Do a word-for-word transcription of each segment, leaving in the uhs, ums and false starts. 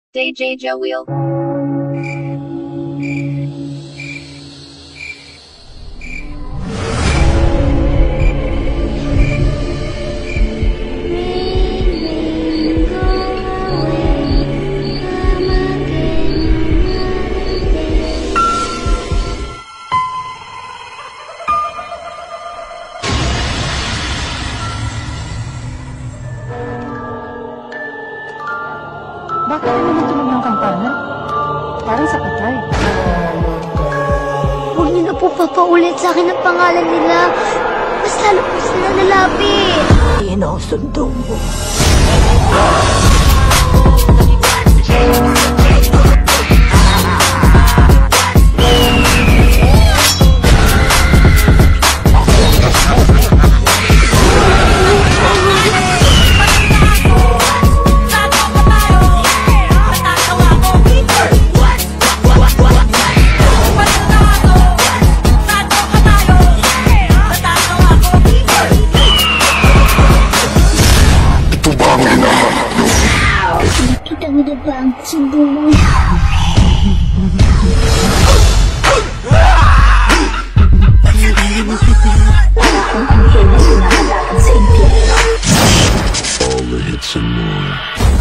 D J Joel. Bakit naman tunog ng kampana? Parang sa patay. Huwag niyo na po papaulit sa akin ang pangalan nila. Mas lalo po sila lalapit. Inusundo mo. Nakita mo na ba ang sundo mo? Kung ang famous na nakalaban sa impyerno. All the hits and more.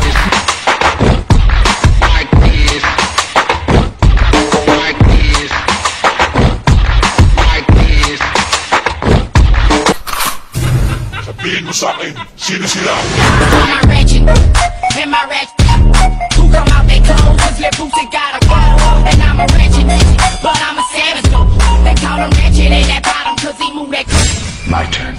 Sabihin mo sa akin, sino sila? I'm wretched, in my wretched. Who come out they clothes, cause their boots gotta go. And I'm a wretched, but I'm a savage though. They call him wretched in that bottom cause he moved that. My turn.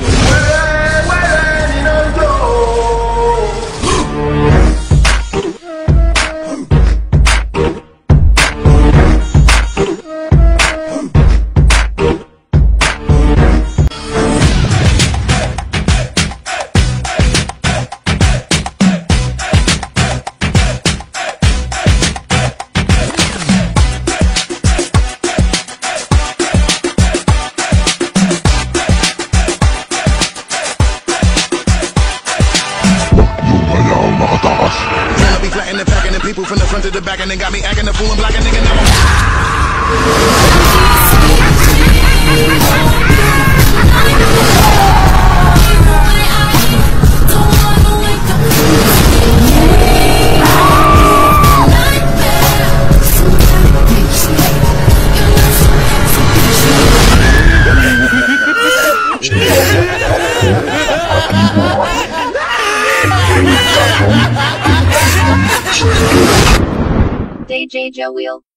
Flattening the pack and the people from the front to the back and they got me acting a fool and black and nigga now D J Joel.